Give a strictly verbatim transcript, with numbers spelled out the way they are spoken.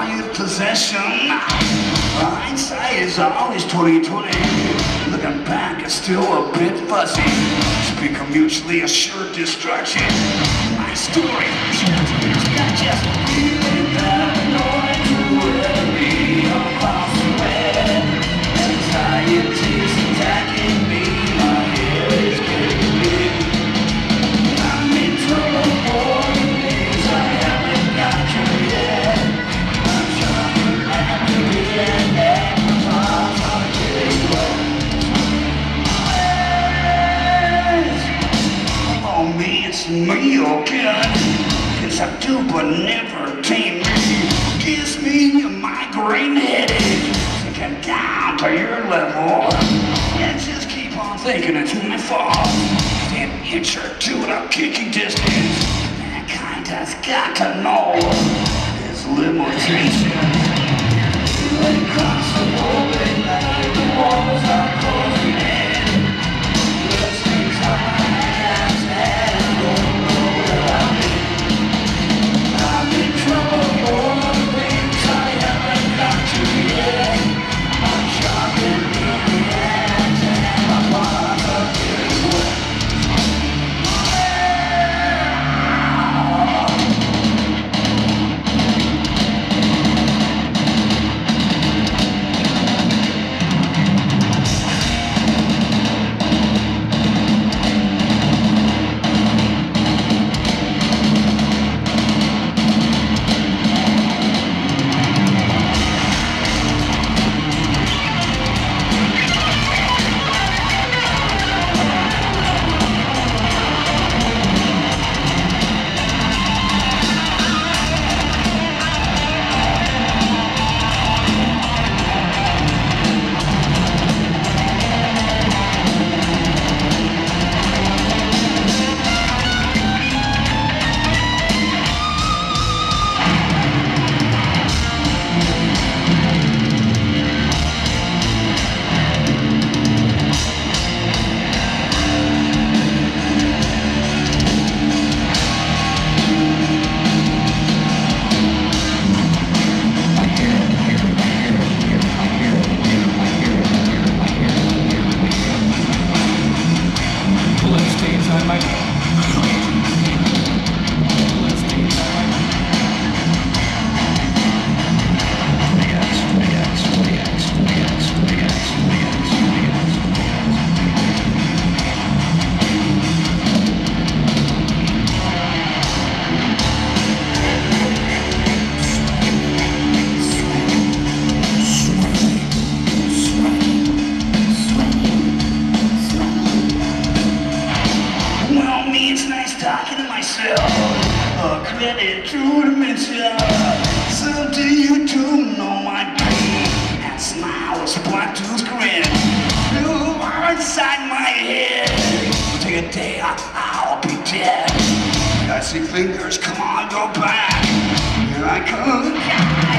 prized possession. Hindsight is always twenty twenty. Looking back, it's still a bit fuzzy. Speak of mutually assured destruction. My story is not just feeling paranoid to worry across the red. Anxiety's attacking me. My head is getting big. I'm in trouble for the things I haven't got to yet. I'm trying back to the end and my thoughts are getting wet. Oh, me, it's me again. Cause I do but never tame me. Gives me a migraine headache. Thinking down to your level. And just keep on thinking it's my fault. An inch or two without kicking distance. Mankind has got to know his limitations. Let it cross the open night. The walls are closing in. Those things are my hands and I don't know where I've been. I'm in trouble for the things I haven't got to yet. I'm sharpening the edge and my paws are getting wet. Talking to myself, a credit to dementia. Someday you do know my pain and smile a black tooth grin. You are inside my head. Take a day, I, I'll be dead. I see fingers, come on, go back. Here I come.